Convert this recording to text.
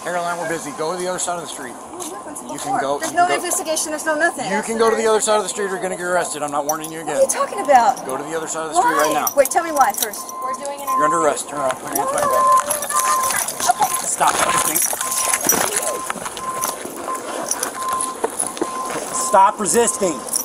Caroline, we're busy. Go to the other side of the street. You can go. There's no investigation. There's no nothing. You can go to the other side of the street or you're going to get arrested. I'm not warning you again. What are you talking about? Go to the other side of the street right now. Wait, tell me why first. We're doing an You're under arrest. Turn around. Put your hands behind your back. Stop resisting. Stop resisting.